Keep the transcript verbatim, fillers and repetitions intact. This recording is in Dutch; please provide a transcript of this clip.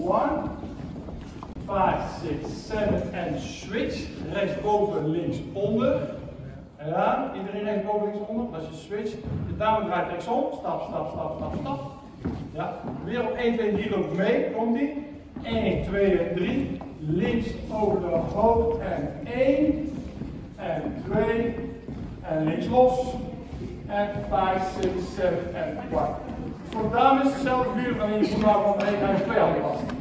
one, five, six, seven en switch. Rechtsboven, linksonder. Ja, iedereen rechtsboven, linksonder. Dat is je switch. De dame draait rechtsom. Stap, stap, stap, stap, stap. Ja, weer op één, twee, drie loopt mee. Komt die? één, twee en drie. Links over de hoofd en één. En twee. En links los. En vijf, zes, zeven en kwart. Voor de dames hetzelfde vuur, alleen je moet nou van één naar twee handen vast.